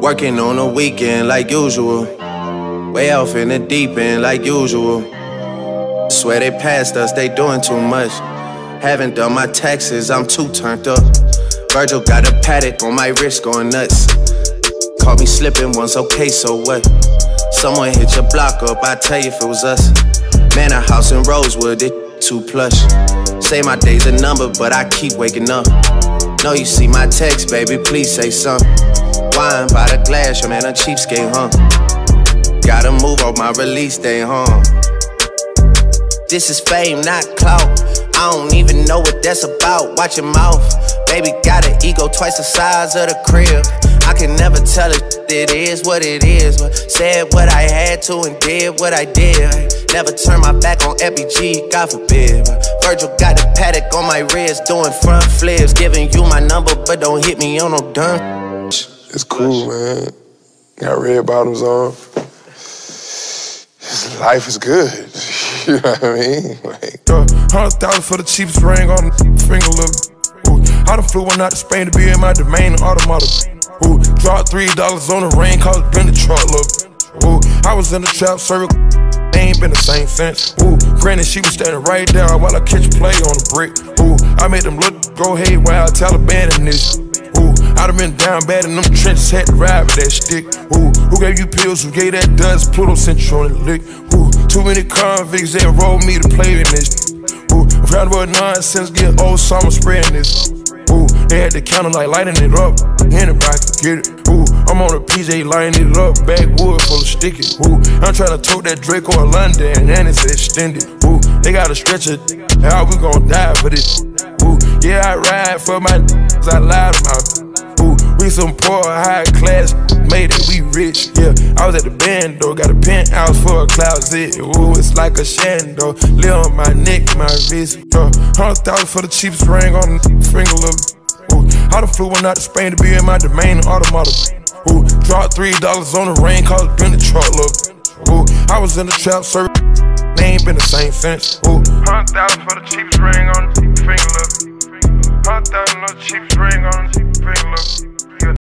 Working on the weekend like usual. Way off in the deep end like usual. Swear they passed us, they doing too much. Haven't done my taxes, I'm too turned up. Virgil got a paddock on my wrist going nuts. Caught me slipping once, okay, so what? Someone hit your block up, I tell you if it was us. Man, a house in Rosewood, it too plush. Say my day's a number, but I keep waking up. Know you see my text, baby, please say something. Wine by the glass, your man a cheapskate, huh? Gotta move on my release day, huh? This is fame, not clout. I don't even know what that's about. Watch your mouth. Baby got an ego twice the size of the crib. I can never tell it is what it is, but said what I had to and did what I did. Never turn my back on FBG, God forbid. Virgil got the paddock on my wrist, doing front flips. Giving you my number, but don't hit me on no done. It's cool, man. Got red bottoms on. Life is good. You know what I mean? Like, 100,000 for the cheapest ring on the finger, look. Ooh, I done flew one out to Spain to be in my domain automata. Ooh, dropped $3 on the ring, cause it been the truck, look. Ooh, I was in the trap circle, they ain't been the same since. Ooh, granted she was standing right there while I catch play on the brick. Ooh, I made them look go haywire, Taliban in this. Ooh, I done been down bad in them trenches, had to ride with that stick. Ooh, who gave you pills, who gave that dust? Pluto sent you on the lick. Ooh, too many convicts that rolled me to play in this. Ooh, I'm round about nonsense, get old, so I'm spreading this. Ooh, they had the counter like lighting it up, anybody can get it. Ooh, I'm on a PJ lighting it up, backwood full of sticky. Ooh, I'm trying to tote that Draco in London and it's extended. Ooh, they got a stretcher, how we gon' die for this? Ooh, yeah, I ride for my I lied about it. Ooh, we some poor, high class, made it, we rich, yeah. I was at the band, though, got a penthouse for a closet. Ooh, it's like a shando, live on my neck, my wrist. 100,000 for the cheapest ring on the finger, look. Ooh, I done flew one out to Spain to be in my domain automata. Ooh, dropped $3 on the ring, cause it been the truck, look. Ooh, I was in the trap circle, they ain't been the same since. Ooh, 100,000 for the cheapest ring on the finger, look. 100,000 for the cheapest ring on the finger, look.